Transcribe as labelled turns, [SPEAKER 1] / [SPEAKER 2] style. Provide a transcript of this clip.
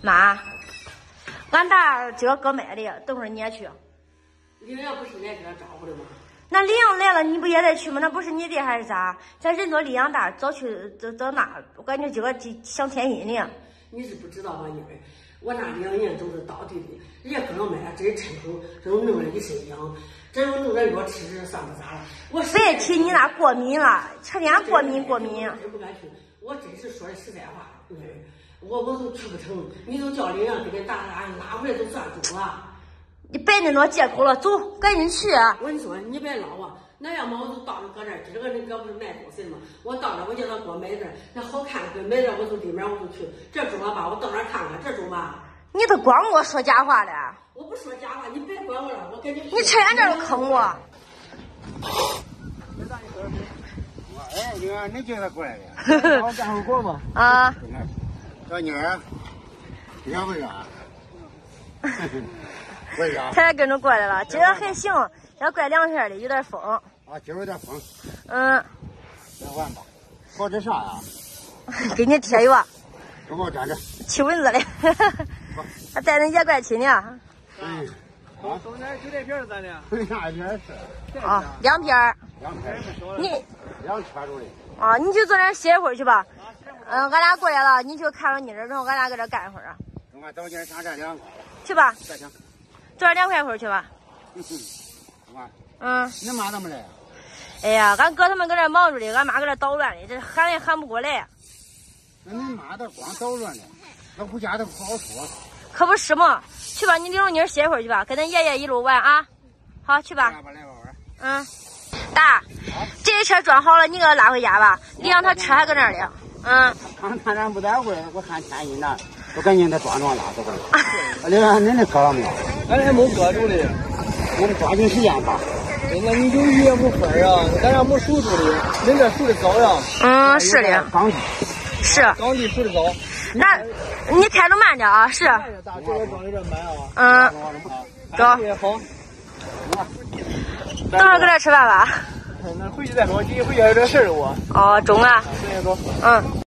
[SPEAKER 1] 妈，俺大今儿搁卖的，等会儿你也去。
[SPEAKER 2] 领养不是来给他招呼的吗？
[SPEAKER 1] 那领养来了，你不也得去吗？那不是你的还是咋？咱人多力量大，早去早那，我感觉今个享天运呢。
[SPEAKER 2] 你是不知道吧，妮儿，我那领养人都是到底的，人家搁上卖，真趁口，这种弄了一身痒，这种弄点药吃吃算不咋了。我
[SPEAKER 1] 别提你那过敏了，成天过敏。
[SPEAKER 2] 我真不敢去，我真是说的实在话，妮儿，我都去不成，你都叫领养给人打拉回来都算中了。
[SPEAKER 1] 你别那多借口了，走，赶紧去。
[SPEAKER 2] 我跟你说，你别唠啊！那要么我就到那搁这儿，这个人搁不是卖东西的吗？我到那我叫他给我买点，那好看的买点，我从里面我就去。这中了吧？我到那儿看看，这中吧？
[SPEAKER 1] 你都光给我说假话了。
[SPEAKER 2] 我不说假话，你别管我了，我跟你。
[SPEAKER 1] 你趁俺这儿坑我。
[SPEAKER 3] 哎，女儿，你今天过来的？我干后活吗？
[SPEAKER 1] 啊。
[SPEAKER 3] 小妮儿，你想为啥？为啥？
[SPEAKER 1] 他也跟着过来了，今儿还行，要怪凉天的，有点风。
[SPEAKER 3] 啊，今儿有点风。
[SPEAKER 1] 嗯。
[SPEAKER 3] 那完吧。搞这啥呀？
[SPEAKER 1] 给你贴药。
[SPEAKER 3] 给我站着。
[SPEAKER 1] 驱蚊子的。还带那野怪去呢。
[SPEAKER 3] 嗯。
[SPEAKER 4] 好，中间就这片咱的。
[SPEAKER 3] 对啥片是？
[SPEAKER 1] 啊，2片。
[SPEAKER 3] 2片。
[SPEAKER 1] 你
[SPEAKER 3] 2圈住的。
[SPEAKER 1] 啊，你就坐那儿歇一会儿去吧。俺俩过来了，你就看着你这，然后俺俩搁这干一会儿啊。
[SPEAKER 3] 俺到今上这2块。
[SPEAKER 1] 去吧。
[SPEAKER 3] 再行。
[SPEAKER 1] 坐2块一会儿去吧。
[SPEAKER 3] 你妈怎么来呀？
[SPEAKER 1] 哎呀，俺哥他们搁这忙着的，俺妈搁这捣乱的，这喊也喊不过来。
[SPEAKER 3] 那你妈这光捣乱的，那回家都不好说。
[SPEAKER 1] 可不是嘛，去吧，你领着妮儿歇一会儿去吧，跟咱爷爷一路玩啊。好，去吧。
[SPEAKER 3] 来吧，玩。
[SPEAKER 1] 嗯，大，这车装好了，你给他拉回家吧。你让他车还搁那儿呢。嗯。
[SPEAKER 3] 看咱不在乎，我看天阴了，我赶紧给他装拉走了。恁那搁了没有？
[SPEAKER 4] 俺还没搁住的。
[SPEAKER 3] 我得抓紧时间吧。
[SPEAKER 4] 那你就鱼也没分啊，咱这没熟住的，恁这熟的早呀。
[SPEAKER 1] 嗯，是的。
[SPEAKER 3] 刚地。
[SPEAKER 4] 是。刚地熟的早。
[SPEAKER 1] 那，你开着慢点啊，是。
[SPEAKER 4] 大这个装有点满啊。
[SPEAKER 1] 嗯。走。
[SPEAKER 4] 好。
[SPEAKER 1] 等会儿搁这吃饭吧。
[SPEAKER 4] 那回去再说，今天回去还有点事儿我。
[SPEAKER 1] 哦，中了。
[SPEAKER 4] 对，走。
[SPEAKER 1] 嗯。